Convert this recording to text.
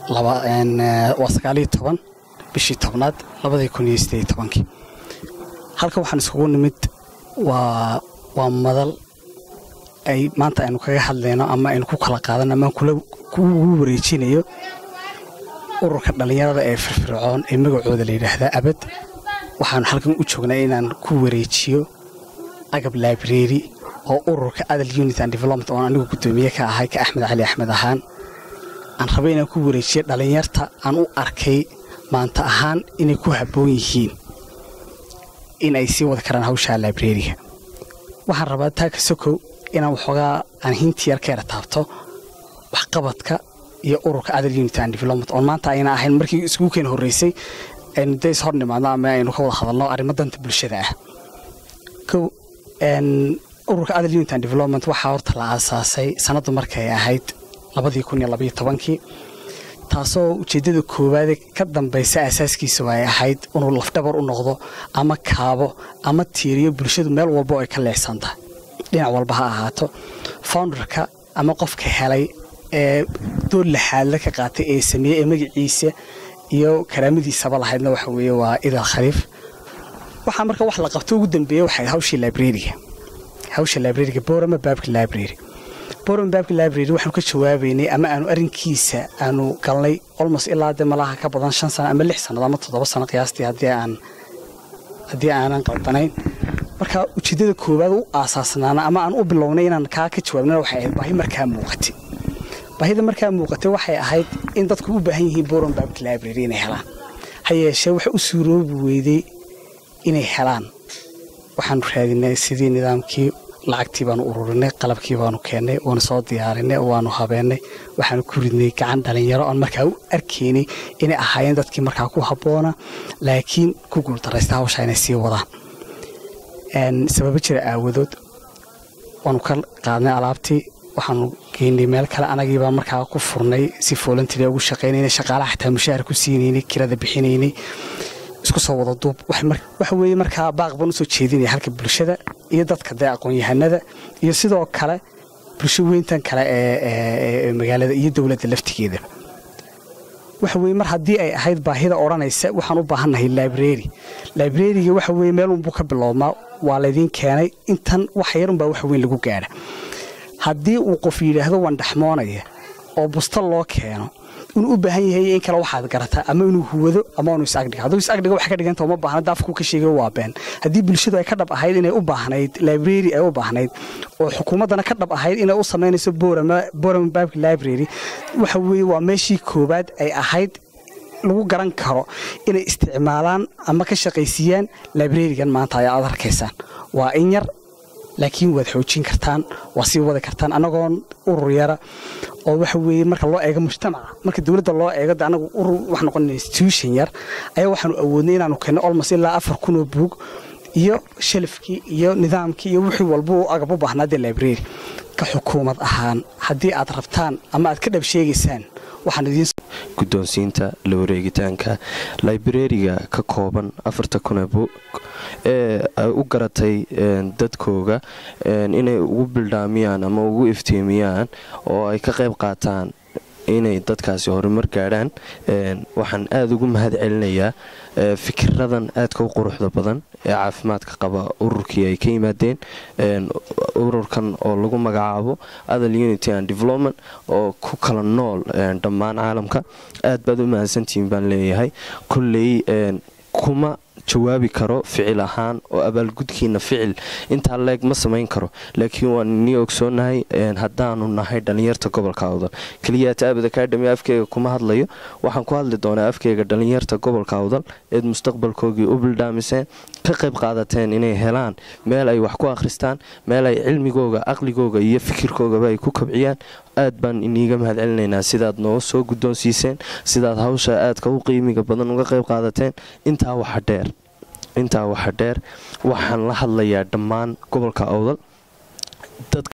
19 bishii 10aad 2018 halka waxaan iskugu nimid waa madal ay maanta aynu kaga hadlayno ama aynu ku kala qaadano ama ku wareejinayo ururka dhalinyarada ee firfircoon ee magacooda la yiraahdo abad waxaan halkan u joognaa inaan ku wareejiyo agab library oo ururka Adult Unity and Development oo anigu gudoomiye ka ahay ka Axmed Cali Axmed ahaan aan rabay inaan ku wareejiyo dhalinyarta aan u arkay maanta ahaan inay ku haboon yihiin in ay sii wada karaan hawsha library-ga waxaan rabaa taa ka sokow inaan waxoogaa aan hinti yar ka taabto wax qabadka iyo ururka Adult Unity and Development oo maanta ayna ahayn markii isku keen horeysay in days hor nimaadna ama aynu ka wada hadalno arrimo danta bulshada ah ururka Adult Unity and Development waxa horta la aasaasay sanadu markay ahayd 2012 taasoo ujeedada koowaad ka dambaysa asaaskiisa way ahayd inuu lafdhabar u noqdo ama kaabo ama tiiriyo bulshadu meel walba oo ay ka leexsantahay dhinac walba ha ahaato founderka ama qofka helay ee doon la xaal ka qaatay ee sameeyay magaciisa iyo karaamadiisa lahaydna waxa weeye waa Idil Khaliif waxa marka wax la qabto ugu dambeeyay waxay hawshii library-ga Boorama Baabka Library waxaan ka jawaabaynay ama aanu arinkiisa aanu galnay almost ilaa malaha ka badan 5 sano ama 6 sano ama 7 sano qiyaastii hadii aanan qaldanayn marka ujeedada koowaad u aasaasnaana ama aan u bilownay inaan ka jawaabno waxay ahayd baahida markaa muuqatay waxay ahayd in dadku u baahan yihiin Boorama Baabka Library inay helaan hayeeshee waxa u suuroobi weeday inay helaan waxaan raadinay sidii nidaamkii lacagtii baan ururinay qalabkii baan keenay oo soo diyaarinay waanu habeenay waxaan ku ridnay gacan dhalinyaro aan markaa u arkeynay inay ahaayeen dadkii markaa ku haboona laakiin ku guul dareystay hawsha inay sii wadaan sabab jira aawadood waanu ka qaadnay alaabtii waxaanu geynay meel kale anagii baa markaa ku furnay si volunteer ugu shaqeynay shaqaalaha xitaa mushaar ku siinay kirada bixinay isku soo wada duub wax weeye markaa baaqban soo jeedinay halka bulshada iyo dadka aqoon-yahanada iyo sidoo kale bulsho weyntan kale ee magaalada iyo dawladda laftigeeda waxa weeye mar hadii ay ahayd baahida oranaysa waxaan u baahanahay library-ga waxa weeye meel uu ka bilowmaa waa la idin keenay intan wax yar baa wax weyn lagu gaara hadii uu qof yiraahdo waan dhaxmoonaya oo busta loo keeno inuu u baahan yahay in kala waxaad garataa ama inuu huwado ama inuu isagdhigo haduu isagdhigo wax ka dhiganta uma baahna daafku ka sheegay waa been hadii bulshadu ay ka dhab ahayd inay u baahnayd library ay u baahnayd oo xukuumadana ka dhab ahayd inay u sameynayso Boorama Baabka Library waxa weeye waa meeshii koobaad ay ahayd lagu garan karo inay isticmaalaan ama ka shaqeysiyaan library-gan maanta ay aad arkaysaan waa in yar laakiin waad xoojin kartaan waa sii wada kartaan anagoon urur yara oo waxa weeye marka loo eego mujtamaca marka dawladda loo eego anagu urur wax noqon institution yar ayaa waxaanu awoodnay inaanu keeno almost ilaa 4,000 buug iyo shelfkii iyo nidaamkii iyo wixii walba oo agab u baahnaa library ka xukuumad ahaan hadii aad rabtaan ama aad ka dhab sheegaysaan waxaan idin guddoonsiinta la wareegitaanka library-ga ka kooban 4,000 buug u garatay dadkooga inay ugu bildaamiyaan ama ugu iftiimiyaan oo ay ka qayb qaataan inay dadkaasi horumar gaaraan waxaan aad ugu mahad celinayaa fikradan aadka u quruxda badan ee caafimaadka qaba ururkii ay ka yimaadeen ururkan oo lagu magacaabo Adult Unity and Development oo ku kala nool dhammaan caalamka aad baad u mahadsantiin baan leeyahay kulley kuma jawaabi karo ficil ahaan oo abaalgudkiina ficil inta leeg ma sameyn karo laakiin waan ni ogsoonahay hadaanu nahay dhalinyarta gobolka Awdal kaliya Abad Academy afkeega kuma hadlayo waxaan ku hadli doonaa afkeega dhalinyarta gobolka Awdal ee mustaqbalkoogii u bildaamiseen ka qayb qaadateen inay helaan meel ay wax ku akhristaan meel ay cilmigooga aqligooga iyo fikirkooga ay ku kabciyaan aad baan iniga mahad celinaynaa sidaad noo soo guddoonsiiseen sidaad hawsha aadka u qiimiga badan uga qayb qaadateen intaa waxa dheer waxaan la hadlayaa dhammaan gobolka Awdal